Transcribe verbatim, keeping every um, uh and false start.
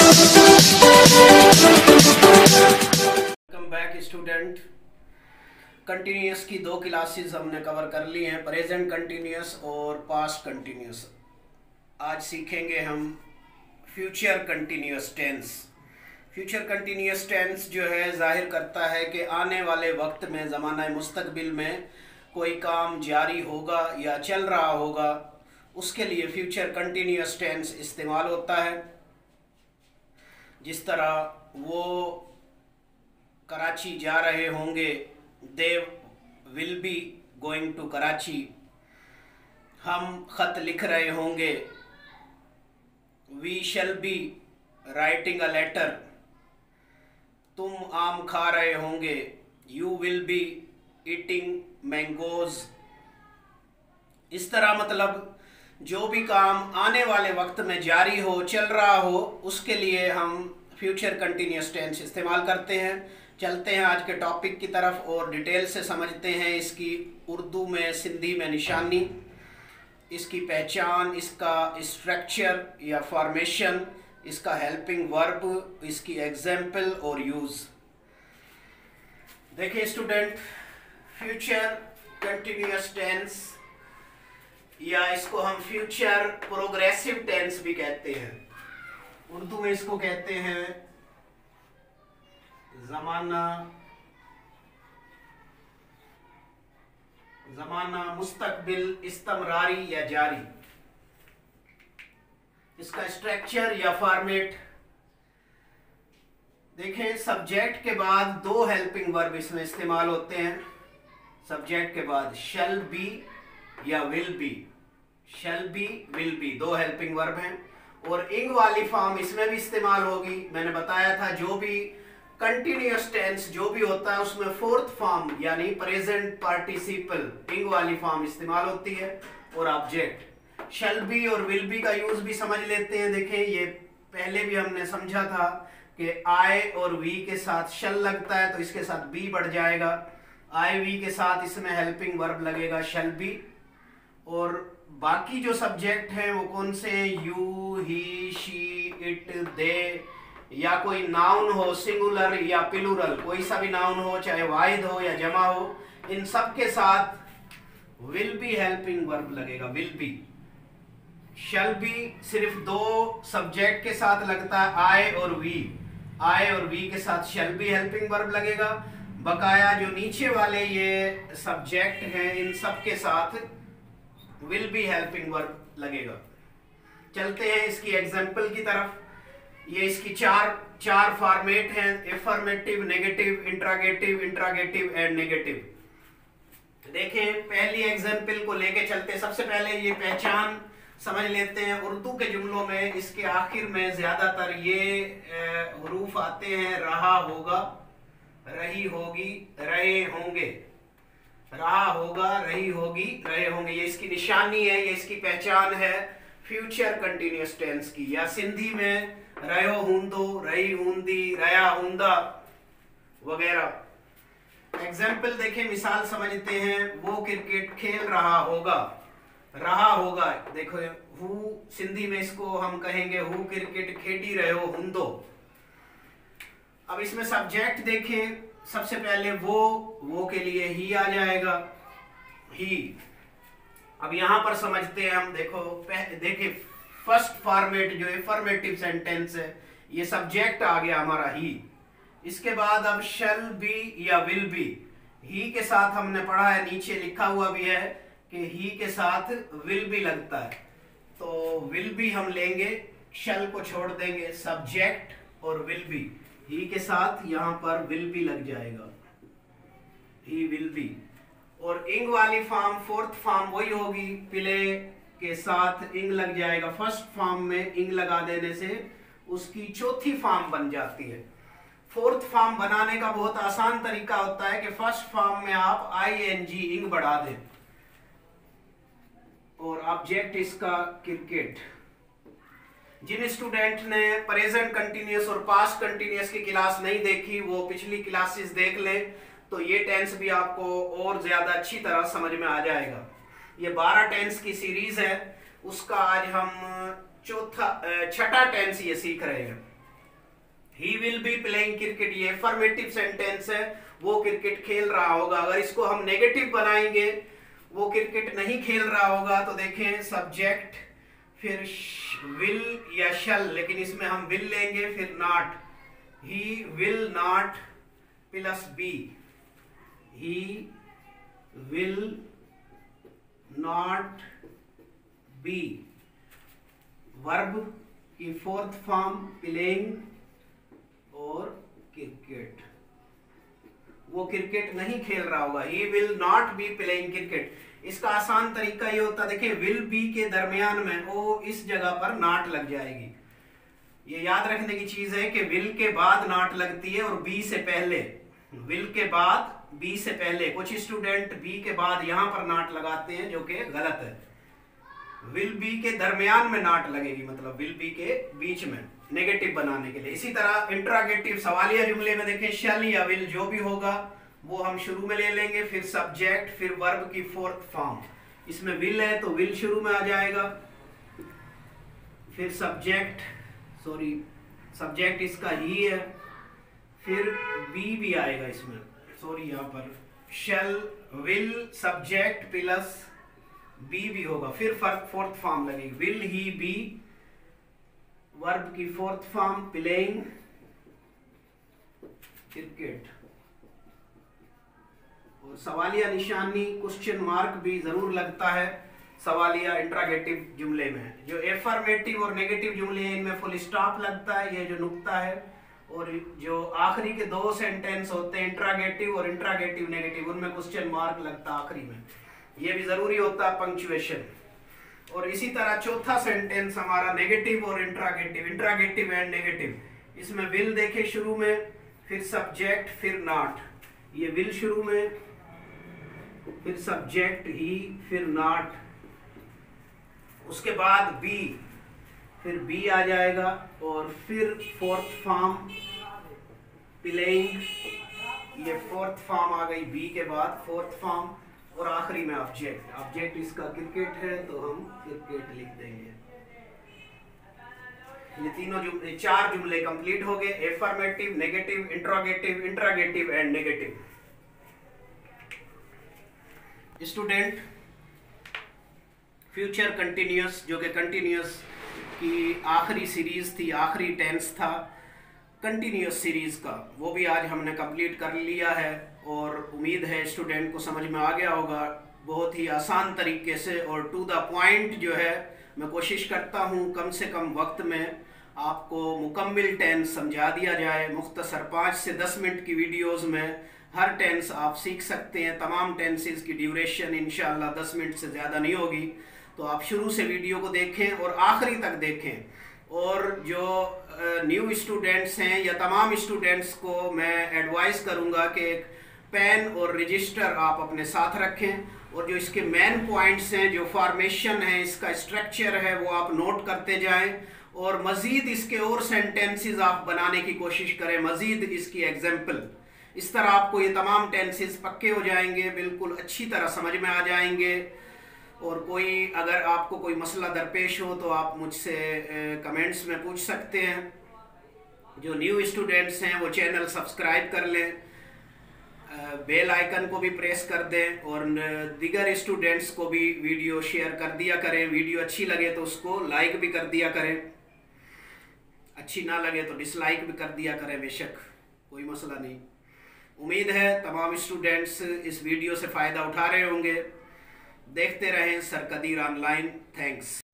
Welcome back student. Continuous की दो classes हमने कवर कर ली हैं, प्रेजेंट कंटिन्यूस और पास्ट कंटिन्यूस। आज सीखेंगे हम future continuous tense. Future continuous tense जो है जाहिर करता है कि आने वाले वक्त में ज़माना मुस्तकबिल में कोई काम जारी होगा या चल रहा होगा, उसके लिए फ्यूचर कंटिन्यूस टेंस इस्तेमाल होता है। जिस तरह वो कराची जा रहे होंगे, they will be going to Karachi. हम ख़त लिख रहे होंगे, we shall be writing a letter. तुम आम खा रहे होंगे, you will be eating mangoes. इस तरह मतलब जो भी काम आने वाले वक्त में जारी हो, चल रहा हो, उसके लिए हम फ्यूचर कंटिन्यूस टेंस इस्तेमाल करते हैं। चलते हैं आज के टॉपिक की तरफ और डिटेल से समझते हैं इसकी उर्दू में, सिंधी में निशानी, इसकी पहचान, इसका स्ट्रक्चर या फॉर्मेशन, इसका हेल्पिंग वर्ब, इसकी एग्जाम्पल और यूज़। देखिए स्टूडेंट, फ्यूचर कंटिन्यूस टेंस या इसको हम फ्यूचर प्रोग्रेसिव टेंस भी कहते हैं। उर्दू में इसको कहते हैं ज़माना ज़माना मुस्तकबिल, इस्तमरारी या जारी। इसका स्ट्रक्चर या फॉर्मेट देखें। सब्जेक्ट के बाद दो हेल्पिंग वर्ब इसमें इस्तेमाल होते हैं। सब्जेक्ट के बाद शैल बी या will be. Shall be, will be, दो हेल्पिंग वर्ब हैं। और इंग वाली फॉर्म इसमें भी इस्तेमाल होगी। मैंने बताया था जो भी कंटिन्यूस टेंस जो भी होता है उसमें फोर्थ फॉर्म यानी प्रेजेंट पार्टिसिपल इंग वाली फॉर्म इस्तेमाल होती है। और ऑब्जेक्ट शैल बी और विल बी का यूज भी समझ लेते हैं। देखें, ये पहले भी हमने समझा था कि आई और वी के साथ शैल लगता है तो इसके साथ बी बढ़ जाएगा। आई वी के साथ इसमें हेल्पिंग वर्ब लगेगा शैल बी। और बाकी जो सब्जेक्ट हैं वो कौन से, you, he, she, it, they, या कोई नाउन हो सिंगुलर या प्लूरल, कोई सा भी नाउन हो, चाहे वाहिद हो या जमा हो, इन सब के साथ विल बी हेल्पिंग वर्ब लगेगा, विल बी। शैल बी सिर्फ दो सब्जेक्ट के साथ लगता है, आई और वी। आई और वी के साथ शैल बी हेल्पिंग वर्ब लगेगा। बकाया जो नीचे वाले ये सब्जेक्ट हैं इन सब के साथ विल बी हेल्पिंग वर्ब लगेगा। चलते हैं इसकी एग्जाम्पल की तरफ। ये इसकी चार चार फॉर्मेट हैं, affirmative, negative, interrogative, interrogative and negative. देखें, पहली एग्जाम्पल को लेके चलते हैं। सबसे पहले ये पहचान समझ लेते हैं। उर्दू के जुमलों में इसके आखिर में ज्यादातर ये हरूफ आते हैं, रहा होगा, रही होगी, रहे होंगे। रहा होगा, रही होगी, रहे होंगे, ये इसकी निशानी है, ये इसकी पहचान है फ्यूचर कंटिन्यूस टेंस की। या सिंधी में रहो हूंदो, रही हूंदी, रया हूंदा वगैरह। एग्जाम्पल देखें, मिसाल समझते हैं। वो क्रिकेट खेल रहा होगा, रहा होगा। देखो, हु सिंधी में इसको हम कहेंगे हु क्रिकेट खेडी रहो हूंदो। अब इसमें सब्जेक्ट देखें। सबसे पहले वो वो के लिए ही आ जाएगा, ही। अब यहां पर समझते हैं हम। देखो देखिए, फर्स्ट फॉर्मेट जो एफर्मेटिव सेंटेंस है, ये सब्जेक्ट आ गया हमारा ही। इसके बाद अब शैल बी या विल बी। ही के साथ हमने पढ़ा है, नीचे लिखा हुआ भी है कि ही के साथ विल बी लगता है, तो विल बी हम लेंगे, शैल को छोड़ देंगे, सब्जेक्ट और विल बी। ही के साथ यहां पर विल बी लग जाएगा, ही विल बी। और इंग वाली फॉर्म, फोर्थ फॉर्म वही होगी, प्ले के साथ इंग लग जाएगा। फर्स्ट फॉर्म में इंग लगा देने से उसकी चौथी फॉर्म बन जाती है। फोर्थ फॉर्म बनाने का बहुत आसान तरीका होता है कि फर्स्ट फॉर्म में आप आई एन जी इंग बढ़ा दें और ऑब्जेक्ट इसका क्रिकेट। जिन स्टूडेंट ने प्रेजेंट कंटिन्यूस और पास्ट कंटिन्यूस की क्लास नहीं देखी वो पिछली क्लासेस देख लें, तो ये टेंस भी आपको और ज्यादा अच्छी तरह समझ में आ जाएगा। ये बारह टेंस की सीरीज है, उसका आज हम चौथा छठा टेंस ये सीख रहे हैं। He will be playing cricket, ये अफर्मेटिव सेंटेंस है, वो क्रिकेट खेल रहा होगा। अगर इसको हम नेगेटिव बनाएंगे, वो क्रिकेट नहीं खेल रहा होगा, तो देखें सब्जेक्ट फिर विल या शल, लेकिन इसमें हम विल लेंगे फिर not, he will not plus be, he will not be, verb की फोर्थ फॉर्म प्लेइंग और क्रिकेट, वो क्रिकेट नहीं खेल रहा होगा, he will not be playing cricket. इसका आसान तरीका ये होता है, देखिए विल बी के दरमियान में ओ इस जगह पर नॉट लग जाएगी। ये याद रखने की चीज है कि विल के बाद नॉट लगती है और बी से पहले, विल के बाद बी से पहले। कुछ स्टूडेंट बी के बाद यहां पर नॉट लगाते हैं, जो कि गलत है। विल बी के दरमियान में नॉट लगेगी, मतलब विल बी के बीच में, नेगेटिव बनाने के लिए। इसी तरह इंट्रागेटिव सवालिया जुमले में देखें शैल या विल जो भी होगा वो हम शुरू में ले लेंगे, फिर सब्जेक्ट फिर वर्ब की फोर्थ फॉर्म। इसमें विल है तो विल शुरू में आ जाएगा, फिर सब्जेक्ट, सॉरी सब्जेक्ट इसका ही है, फिर बी भी आएगा इसमें, सॉरी यहाँ पर shall will subject plus be भी होगा, फिर फोर्थ फॉर्म लगेगी, विल ही बी, वर्ब की फोर्थ फॉर्म प्लेइंग क्रिकेट। और सवालिया निशानी क्वेश्चन मार्क भी जरूर लगता है सवालिया इंट्रागेटिव जुमले में। जो एफर्मेटिव और नेगेटिव जुमले हैं इनमें फुल स्टॉप लगता है, ये जो नुक्ता है। और जो आखिरी के दो सेंटेंस होते हैं इंट्रागेटिव और इंट्रागेटिव नेगेटिव, उनमें क्वेश्चन मार्क लगता है आखिरी में, ये भी जरूरी होता है पंक्चुएशन। और इसी तरह चौथा सेंटेंस हमारा नेगेटिव और इंट्रागेटिव, इंट्रागेटिव एंड नेगेटिव। इसमें विल देखे शुरू में, फिर सब्जेक्ट फिर नॉट, ये विल शुरू में, फिर सब्जेक्ट ही, फिर नॉट, उसके बाद बी, फिर बी आ जाएगा, और फिर फोर्थ फॉर्म प्लेइंग, ये फोर्थ फॉर्म आ गई बी के बाद फोर्थ फॉर्म, और आखिरी में ऑब्जेक्ट। ऑब्जेक्ट इसका क्रिकेट है तो हम क्रिकेट लिख देंगे। ये तीनों जुमले, चार जुमले कंप्लीट हो गए, affirmative, negative, interrogative, interrogative and negative. Student, future continuous, जो कि कंटिन्यूअस की आखिरी सीरीज थी, आखिरी टेंस था कंटिन्यूअस सीरीज का, वो भी आज हमने कंप्लीट कर लिया है। और उम्मीद है स्टूडेंट को समझ में आ गया होगा बहुत ही आसान तरीके से, और टू द पॉइंट जो है मैं कोशिश करता हूँ कम से कम वक्त में आपको मुकम्मल टेंस समझा दिया जाए। मुख्तसर पाँच से दस मिनट की वीडियोस में हर टेंस आप सीख सकते हैं। तमाम टेंसेस की ड्यूरेशन इंशाल्लाह दस मिनट से ज़्यादा नहीं होगी, तो आप शुरू से वीडियो को देखें और आखिरी तक देखें। और जो न्यू स्टूडेंट्स हैं या तमाम स्टूडेंट्स को मैं एडवाइस करूंगा कि एक पेन और रजिस्टर आप अपने साथ रखें, और जो इसके मेन पॉइंट्स हैं, जो फॉर्मेशन है, इसका स्ट्रक्चर है, वो आप नोट करते जाएं। और मज़ीद इसके और सेंटेंसेस आप बनाने की कोशिश करें, मज़ीद इसकी एग्जाम्पल। इस तरह आपको ये तमाम टेंसेस पक्के हो जाएंगे, बिल्कुल अच्छी तरह समझ में आ जाएंगे। और कोई अगर आपको कोई मसला दरपेश हो तो आप मुझसे कमेंट्स में पूछ सकते हैं। जो न्यू स्टूडेंट्स हैं वो चैनल सब्सक्राइब कर लें, बेल आइकन को भी प्रेस कर दें, और दीगर स्टूडेंट्स को भी वीडियो शेयर कर दिया करें। वीडियो अच्छी लगे तो उसको लाइक भी कर दिया करें, अच्छी ना लगे तो डिसलाइक भी कर दिया करें, बेशक कोई मसला नहीं। उम्मीद है तमाम स्टूडेंट्स इस वीडियो से फ़ायदा उठा रहे होंगे। देखते रहें सर कदीर ऑनलाइन। थैंक्स।